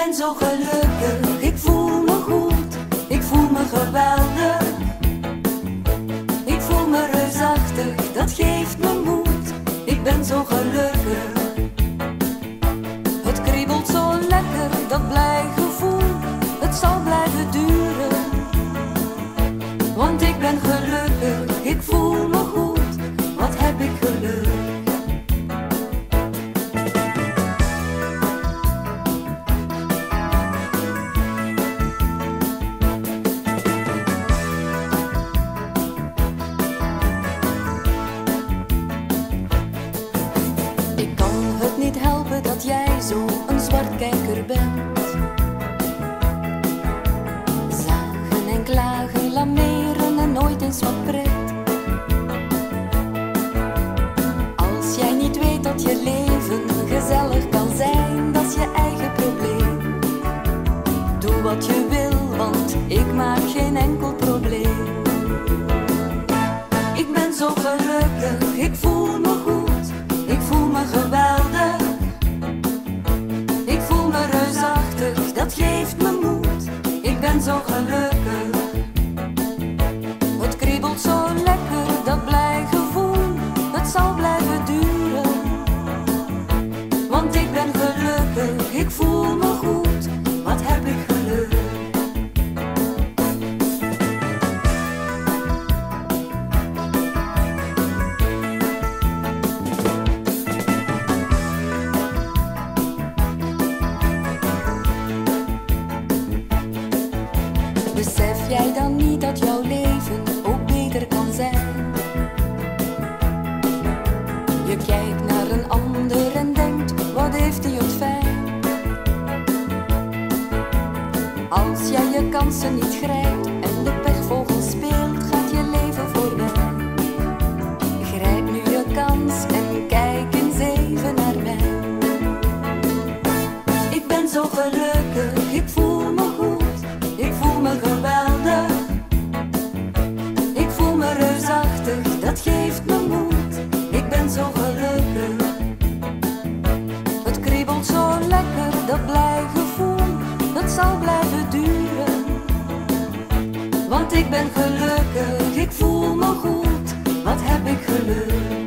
ben zo gelukkig, ik voel me goed, ik voel me geweldig. Ik voel me reusachtig, dat geeft me moed, ik ben zo gelukkig. Het kriebelt zo lekker, dat blij gevoel, het zal blijven duren. Want ik ben gelukkig, ik voel me goed, wat heb ik geluk. Ik kan het niet helpen dat jij zo een zwartkijker bent. Zagen en klagen, lameren en nooit eens wat pret. Als jij niet weet dat je leven gezellig kan zijn, dat is je eigen probleem. Doe wat je wil, want ik maak geen enkel probleem. Ik ben zo gelukkig, ik voel me goed, ik voel me geweldig. Ik voel me reusachtig, dat geeft me moed, ik ben zo gelukkig. Het kriebelt zo lekker, dat blij gevoel, het zal blijven duren. Want ik ben gelukkig, ik voel me goed, wat heb ik geluk. Besef jij dan niet dat jouw leven ook beter kan zijn? Je kijkt naar een ander en denkt, wat heeft hij het fijn? Als jij je kansen niet grijpt en de pechvogel speelt, gaat je leven voorbij. Grijp nu je kans en kijk eens even naar mij. Ik ben zo gelukkig, ik voel me goed, ik voel me geweldig. Ik voel me reusachtig, dat geeft me moed, ik ben zo gelukkig. Het kriebelt zo lekker, dat blij gevoel, dat zal blijven duren. Want ik ben gelukkig, ik voel me goed, wat heb ik geluk.